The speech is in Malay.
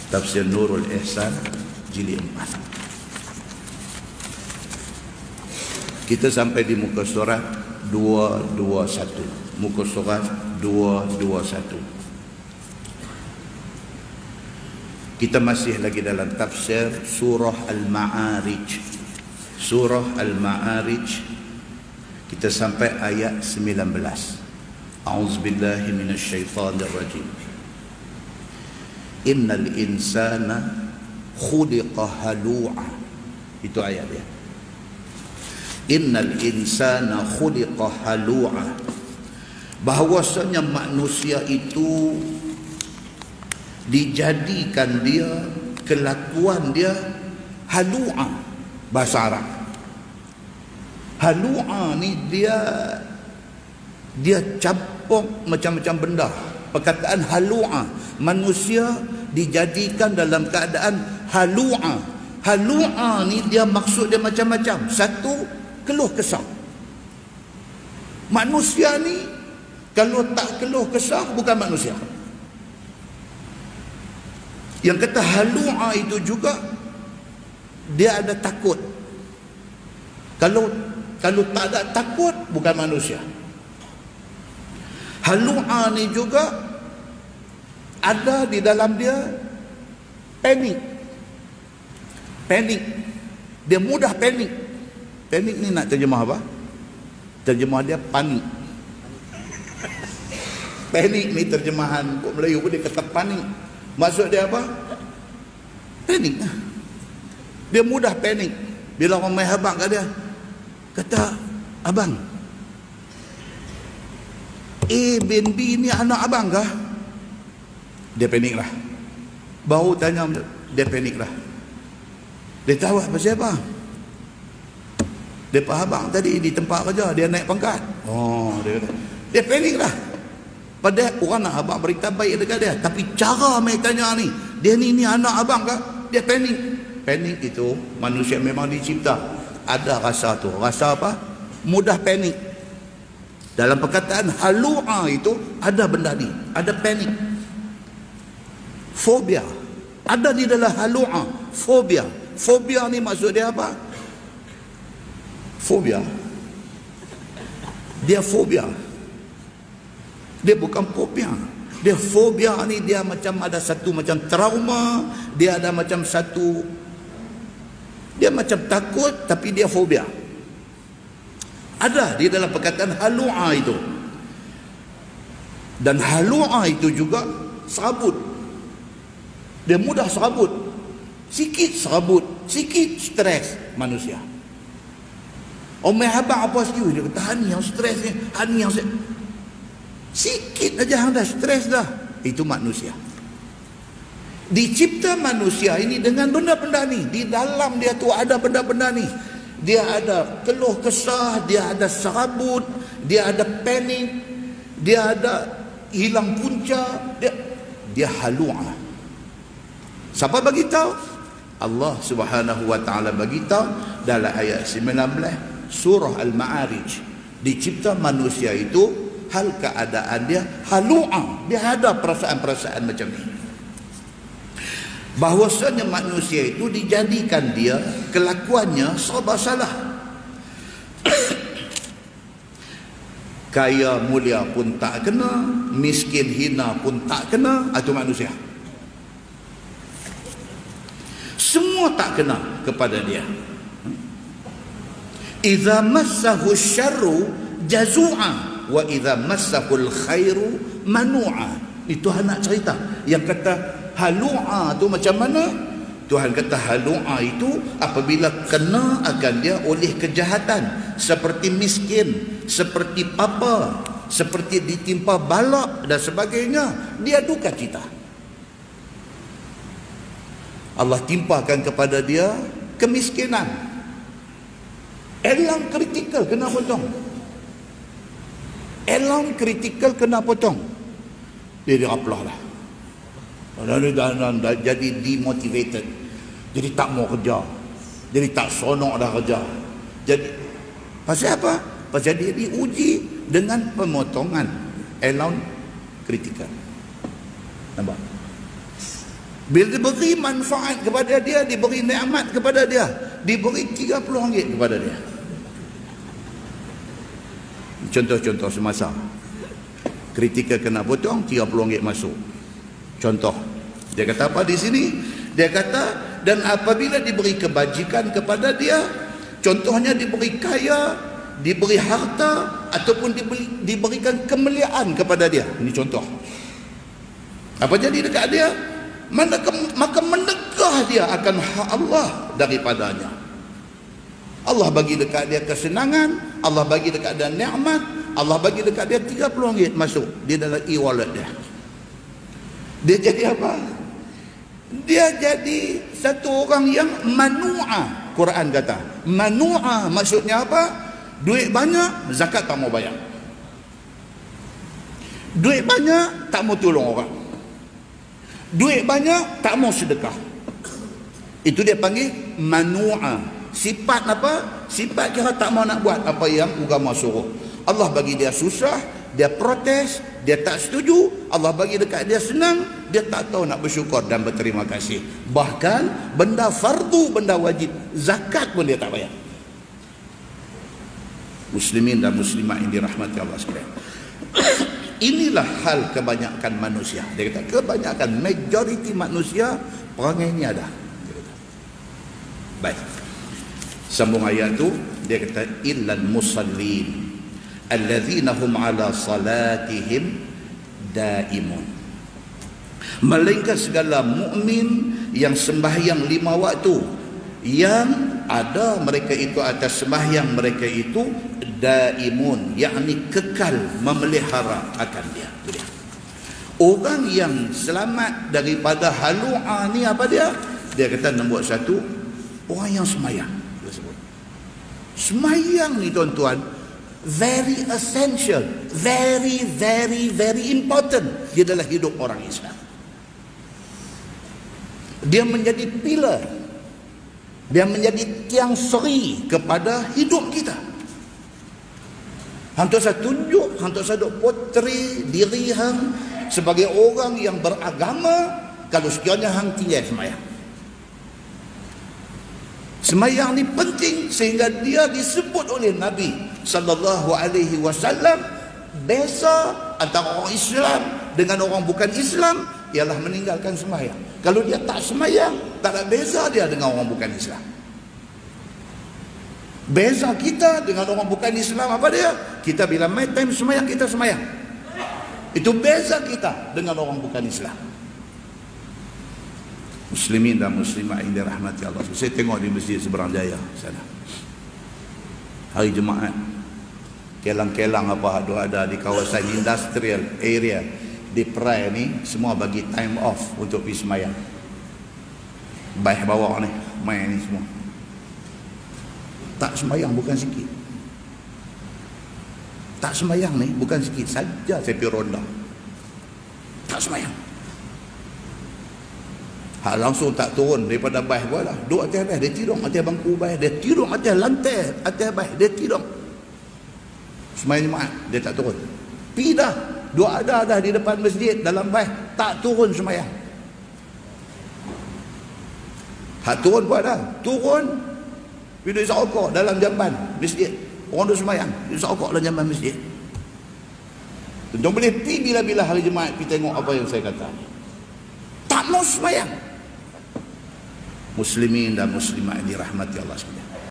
Tafsir Nurul Ihsan jilid 4. Kita sampai di muka surat 221. Muka surat 221. Kita masih lagi dalam tafsir surah Al-Ma'arij. Surah Al-Ma'arij, kita sampai ayat 19. A'udzubillahi minasyaitonir rajim. Innal insana khuliqa halu'a. Itu ayat dia. Innal insana khuliqa halu'a. Bahwasanya manusia itu dijadikan dia, kelakuan dia halu'a. Bahasa Arab halu'a ni dia campur macam-macam benda. Perkataan halu'a, manusia dijadikan dalam keadaan halu'a. Halu'a ni dia maksud dia macam-macam. Satu, keluh kesah. Manusia ni kalau tak keluh kesah bukan manusia. Yang kata halu'a itu juga dia ada takut. Kalau tak ada takut bukan manusia. Halu'a ni juga ada di dalam dia panik. Panik. Dia mudah panik. Panik ni nak terjemah apa? Terjemah dia panik. Panik ni terjemahan Melayu pun dia kata panik. Maksud dia apa? Panik. Dia mudah panik. Bila orang main habang kat dia, kata, abang, A bin B ni anak abang kah? Dia panik lah. Baru tanya, dia panik lah. Dia tahu apa siapa? Dia abang tadi di tempat kerja, dia naik pangkat. Oh, dia kata, dia panik lah. Padahal orang nak abang berita baik dekat dia, tapi cara mereka tanya ni, dia ni anak abang kah? Dia panik. Panik itu manusia memang dicipta ada rasa tu. Rasa apa? Mudah panik. Dalam perkataan halu'a itu ada benda ni, ada panik. Fobia ada di dalam halu'a. Fobia. Fobia ni maksud dia apa? Fobia. Dia fobia. Dia bukan fobia. Dia fobia ni dia macam ada satu macam trauma, dia ada macam satu, dia macam takut tapi dia fobia. Ada di dalam perkataan halu'a itu. Dan halu'a itu juga serabut. Dia mudah serabut. Sikit serabut, sikit stres manusia. Omel habang apa sikit, dia kata hani yang stres ni, hani yang sikit aja hang dah stres dah. Itu manusia. Dicipta manusia ini dengan benda-benda ni. Di dalam dia tu ada benda-benda ni. Dia ada keluh kesah, dia ada serabut, dia ada panik, dia ada hilang punca, dia halu'a. Siapa bagi tahu? Allah Subhanahu wa taala bagi tahu dalam ayat 19 surah Al-Ma'arij. Dicipta manusia itu hal keadaan dia halu'a. Dia ada perasaan-perasaan macam ni. Bahwasanya manusia itu dijadikan dia kelakuannya serba salah. Kaya mulia pun tak kena, miskin hina pun tak kena. Itu manusia. Semua tak kena kepada dia. Idza massahu syarru jazu'a wa idza massahul khairu manu'a. Itu Tuhan nak cerita. Yang kata halu'a tu macam mana? Tuhan kata halu'a itu apabila kena akan dia oleh kejahatan, seperti miskin, seperti papa, seperti ditimpa balak dan sebagainya, dia duka cita. Allah timpakan kepada dia kemiskinan. Elang kritikal kena potong. Elang kritikal kena potong. Dia diraplah lah. Dan jadi demotivated. Jadi tak mau kerja. Jadi tak sonok dah kerja. Jadi pasal apa? Pasal dia diuji dengan pemotongan elang kritikal. Nampak? Bila diberi manfaat kepada dia, diberi nikmat kepada dia, diberi RM30 kepada dia. Contoh-contoh semasa kritikal kena potong, RM30 masuk. Contoh, dia kata apa di sini? Dia kata, dan apabila diberi kebajikan kepada dia, contohnya diberi kaya, diberi harta, ataupun diberikan kemuliaan kepada dia. Ini contoh. Apa jadi dekat dia? Maka mendekah dia akan hak Allah daripadanya. Allah bagi dekat dia kesenangan, Allah bagi dekat dia nikmat, Allah bagi dekat dia RM30 masuk di dalam e-wallet dia. Dia jadi apa? Dia jadi satu orang yang manu'a. Quran kata manu'a, maksudnya apa? Duit banyak, zakat tak mau bayar. Duit banyak, tak mau tolong orang. Duit banyak, tak mau sedekah. Itu dia panggil manu'a. Sifat apa? Sifat kira tak mau nak buat apa yang agama suruh. Allah bagi dia susah, dia protes, dia tak setuju. Allah bagi dekat dia senang, dia tak tahu nak bersyukur dan berterima kasih. Bahkan benda fardu, benda wajib, zakat pun dia tak bayar. Muslimin dan muslimat yang dirahmati Allah sekalian. Inilah hal kebanyakan manusia. Dia kata kebanyakan, majoriti manusia perangai ini ada. Baik. Sambung ayat tu, dia kata illal musallin alladzina hum ala salatihim daimun. Melainkan segala mukmin yang sembahyang 5 waktu, yang ada mereka itu atas sembahyang mereka itu daimun, yakni kekal memelihara akan dia. Orang yang selamat daripada halu'a ni apa dia? Dia kata nombor 1, orang yang sembahyang. Sembahyang ni tuan-tuan, very essential, very important di dalam hidup orang Islam. Dia menjadi pilar, dia menjadi tiang seri kepada hidup kita. Hantu saya tunjuk, hantu saya duk potret diri hang sebagai orang yang beragama kalau sekiranya hang tinggal sembahyang. Sembahyang ni penting sehingga dia disebut oleh Nabi sallallahu alaihi wasallam, beza antara orang Islam dengan orang bukan Islam ialah meninggalkan sembahyang. Kalau dia tak sembahyang, tak ada beza dia dengan orang bukan Islam. Beza kita dengan orang bukan Islam apa dia? Kita bila main time sembahyang, kita sembahyang. Itu beza kita dengan orang bukan Islam. Muslimin dan muslimat yang dirahmati Allah. Saya tengok di Masjid Seberang Jaya sana, hari Jumaat, kelang-kelang apa ada di kawasan industrial area di Perai ni, semua bagi time off untuk pergi sembahyang. Baik bawah ni, main ni semua. Tak sembahyang bukan sikit. Tak sembahyang ni bukan sikit saja. Saya pergi ronda, tak sembahyang. Hak langsung tak turun daripada baih pula lah. Duduk atas baih, dia tidur atas bangku baih, dia tidur atas lantai atas baih, dia tidur. Sembahyang Jumaat dia tak turun. Pergi dah, duduk ada dah di depan masjid dalam baih, tak turun sembahyang. Hak turun pun ada, turun pergi isap rokok dalam jamban masjid. Orang duduk sembahyang, isap rokok dalam jamban masjid. Tuan boleh pergi bila-bila hari Jumaat pergi tengok apa yang saya kata. Tak mau sembahyang. Muslimin dan muslimat yang dirahmati Allah sekalian.